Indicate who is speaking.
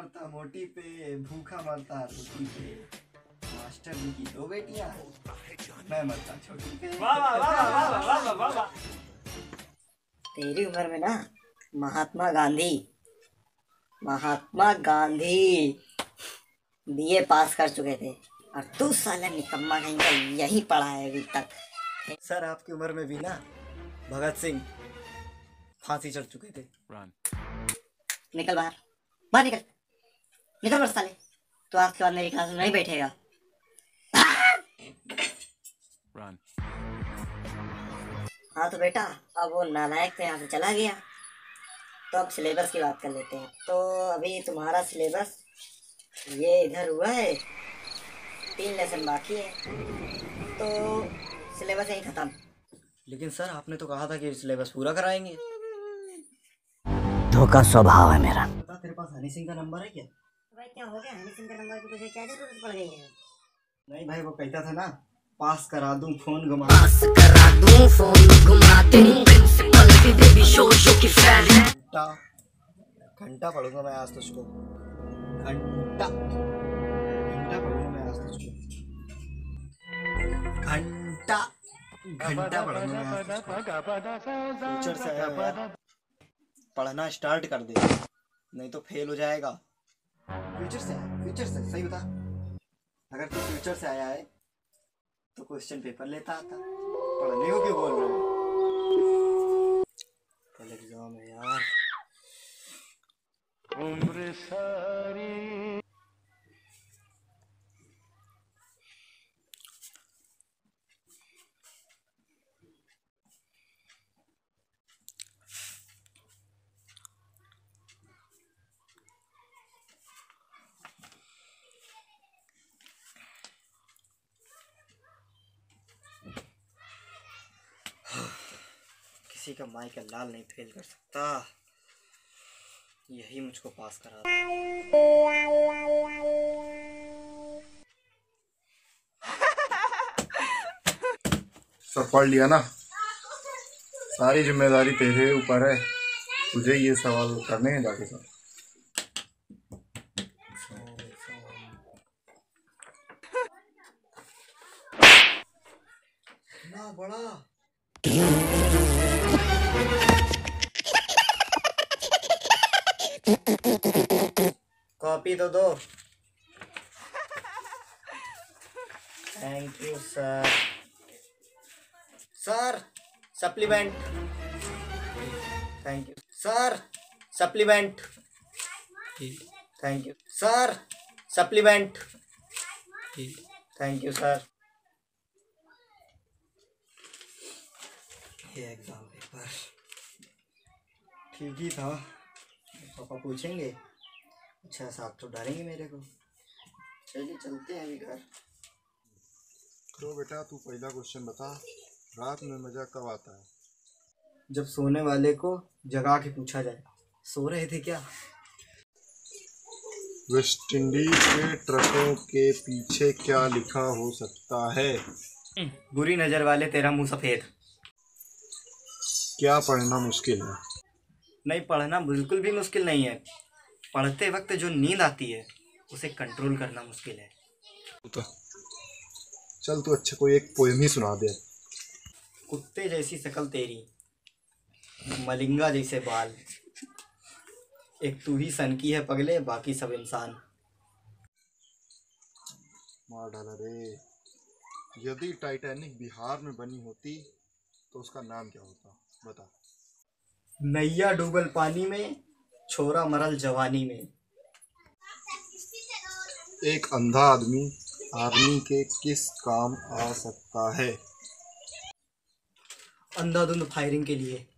Speaker 1: मरता मोटी पे, भूखा मरता रोटी पे। मास्टर जी की 2 बेटियां, मैं मरता छोटी पे।
Speaker 2: वाह वाह वाह वाह वाह वाह वाह वाह।
Speaker 3: तेरी उम्र में ना महात्मा गांधी बीए पास कर चुके थे और तू साला निकम्मा कहीं का यही पढ़ा है अभी तक।
Speaker 1: सर आपकी उम्र में भी ना भगत सिंह फांसी चढ़ चुके थे।
Speaker 3: निकल बाहर, बाहर निकल, निकल बस साले। तो आज के बाद मेरी क्लास में नहीं बैठेगा। हाँ तो बेटा, अब वो नालायक तो यहाँ से चला गया, तो अब सिलेबस की बात कर लेते हैं। तो अभी तुम्हारा सिलेबस ये इधर हुआ है, 3 लेसन बाकी है, तो सिलेबस यही खत्म।
Speaker 1: लेकिन सर आपने तो कहा था कि सिलेबस पूरा कराएंगे।
Speaker 3: धोखा स्वभाव है मेरा।
Speaker 1: बता, तेरे पास हनी सिंह का नंबर है क्या?
Speaker 3: भाई क्या हो गया, हनी सिंह का नंबर की तुझे क्या जरूरत पड़ गई है?
Speaker 1: नहीं भाई, वो कहता था ना, पास करा दूं फोन घुमा घंटा पढ़ूंगा मैं आज तुझको, घंटा पढ़ूंगा मैं आज तुझको, घंटा पढ़ूंगा मैं आज तुझको। फ्यूचर से आया यार, पढ़ना स्टार्ट कर दे, नहीं तो फेल हो जाएगा। फ्यूचर से सही बता। अगर तू फ्यूचर से आया है तो क्वेश्चन पेपर लेता आता, पढ़ने को क्यों बोल रहे हो? कल एग्जाम है यार। उम्र सारी किसी का माई का लाल नहीं फेल कर सकता, यही मुझको पास करा।
Speaker 4: सब पढ़ लिया ना, सारी जिम्मेदारी तेरे ऊपर है, तुझे ये सवाल करने हैं जाके सब।
Speaker 1: ना बड़ा कॉपी तो दो। Thank you sir. Sir supplement. Thank you sir. Supplement. Thank you sir. Supplement. Thank you sir. ये एग्जाम पेपर ठीक ही था। पापा पूछेंगे, अच्छा साथ तो डालेंगे मेरे को। चलिए चलते हैं अभी घर।
Speaker 4: तो बेटा तू पहला क्वेश्चन बता, रात में मजा कब आता है?
Speaker 1: जब सोने वाले को जगा के पूछा जाए, सो रहे थे क्या?
Speaker 4: वेस्ट इंडीज के ट्रकों के पीछे क्या लिखा हो सकता है?
Speaker 1: बुरी नजर वाले तेरा मुंह सफेद।
Speaker 4: क्या पढ़ना मुश्किल है?
Speaker 1: नहीं, पढ़ना बिल्कुल भी मुश्किल नहीं है। पढ़ते वक्त जो नींद आती है उसे कंट्रोल करना मुश्किल है।
Speaker 4: तो चल तू अच्छा कोई एक पोएम ही सुना दे।
Speaker 1: कुत्ते जैसी शक्ल तेरी, मलिंगा जैसे बाल, एक तू ही सन की है पगले, बाकी सब इंसान।
Speaker 4: मार डाला रे। यदि टाइटैनिक बिहार में बनी होती तो उसका नाम क्या होता, बता।
Speaker 1: नैया डूबल पानी में, छोरा मरल जवानी में।
Speaker 4: एक अंधा आदमी आर्मी के किस काम आ सकता है?
Speaker 1: अंधाधुंध फायरिंग के लिए।